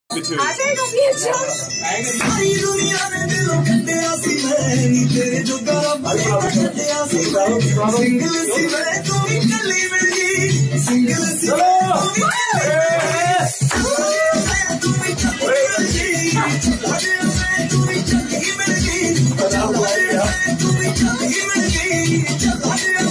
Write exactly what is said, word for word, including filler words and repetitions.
आ जाएगा भी अच्छा। सारी दुनिया ने दिलों कट्टिया सी मैं तेरे जो कट्टिया सी मैं सिंगल सी मैं तू भी कली मिल गई सिंगल सी मैं तू भी तू भी कली मिल गई तू भी कली मिल गई तू भी कली मिल गई।